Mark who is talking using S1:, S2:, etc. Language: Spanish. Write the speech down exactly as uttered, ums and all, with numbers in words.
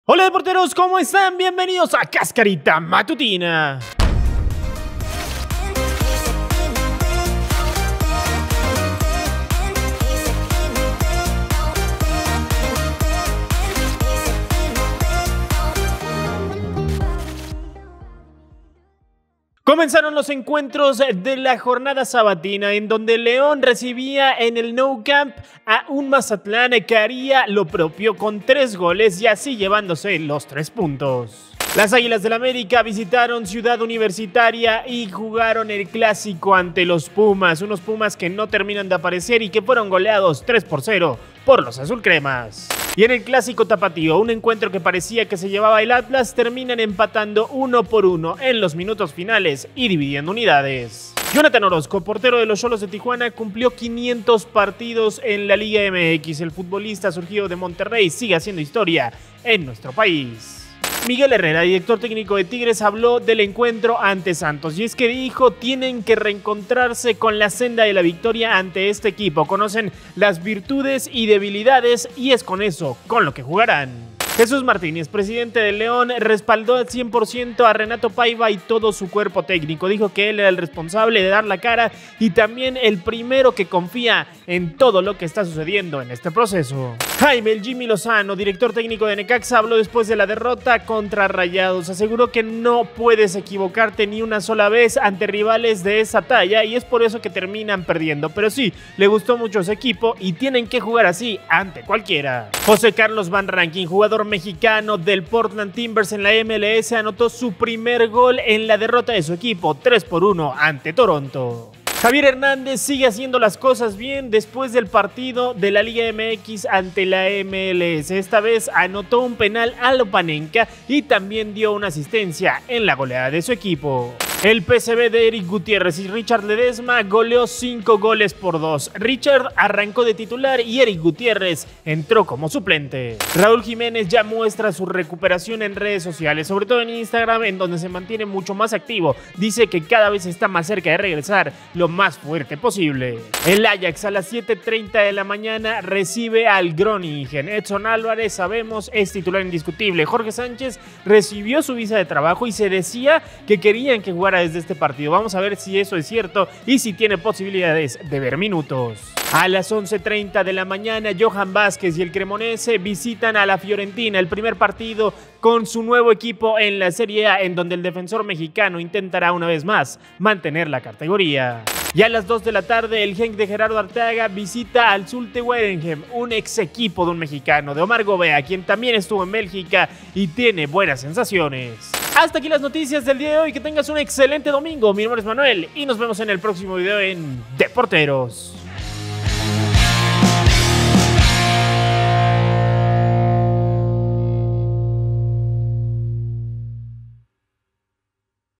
S1: Hola deporteros, ¿cómo están? Bienvenidos a Cascarita Matutina. Comenzaron los encuentros de la jornada sabatina, en donde León recibía en el Nou Camp a un Mazatlán que haría lo propio con tres goles y así llevándose los tres puntos. Las Águilas del América visitaron Ciudad Universitaria y jugaron el clásico ante los Pumas, unos Pumas que no terminan de aparecer y que fueron goleados tres por cero por los azulcremas. Y en el clásico tapatío, un encuentro que parecía que se llevaba el Atlas, terminan empatando uno por uno en los minutos finales y dividiendo unidades. Jonathan Orozco, portero de los Xolos de Tijuana, cumplió quinientos partidos en la Liga M X. El futbolista surgido de Monterrey sigue haciendo historia en nuestro país. Miguel Herrera, director técnico de Tigres, habló del encuentro ante Santos y es que dijo: tienen que reencontrarse con la senda de la victoria ante este equipo, conocen las virtudes y debilidades y es con eso con lo que jugarán. Jesús Martínez, presidente de León, respaldó al cien por ciento a Renato Paiva y todo su cuerpo técnico. Dijo que él era el responsable de dar la cara y también el primero que confía en todo lo que está sucediendo en este proceso. Jaime el Jimmy Lozano, director técnico de Necaxa, habló después de la derrota contra Rayados. Aseguró que no puedes equivocarte ni una sola vez ante rivales de esa talla y es por eso que terminan perdiendo. Pero sí, le gustó mucho su equipo y tienen que jugar así ante cualquiera. José Carlos Van Rankin, jugador mexicano del Portland Timbers en la M L S, anotó su primer gol en la derrota de su equipo tres por uno ante Toronto. Javier Hernández sigue haciendo las cosas bien después del partido de la Liga M X ante la M L S. Esta vez anotó un penal a Lopanenka y también dio una asistencia en la goleada de su equipo. El P S V de Eric Gutiérrez y Richard Ledesma goleó cinco goles por dos. Richard arrancó de titular y Eric Gutiérrez entró como suplente. Raúl Jiménez ya muestra su recuperación en redes sociales, sobre todo en Instagram, en donde se mantiene mucho más activo. Dice que cada vez está más cerca de regresar lo más fuerte posible. El Ajax a las siete treinta de la mañana recibe al Groningen. Edson Álvarez, sabemos, es titular indiscutible. Jorge Sánchez recibió su visa de trabajo y se decía que querían que jugara desde este partido. Vamos a ver si eso es cierto y si tiene posibilidades de ver minutos. A las once treinta de la mañana, Johan Vázquez y el Cremonese visitan a la Fiorentina, el primer partido con su nuevo equipo en la Serie A, en donde el defensor mexicano intentará una vez más mantener la categoría. Y a las dos de la tarde, el Genk de Gerardo Arteaga visita al Zulte Waregem, un ex equipo de un mexicano, de Omar Gobea, quien también estuvo en Bélgica y tiene buenas sensaciones. Hasta aquí las noticias del día de hoy, que tengas un excelente domingo. Mi nombre es Manuel y nos vemos en el próximo video en Deporteros.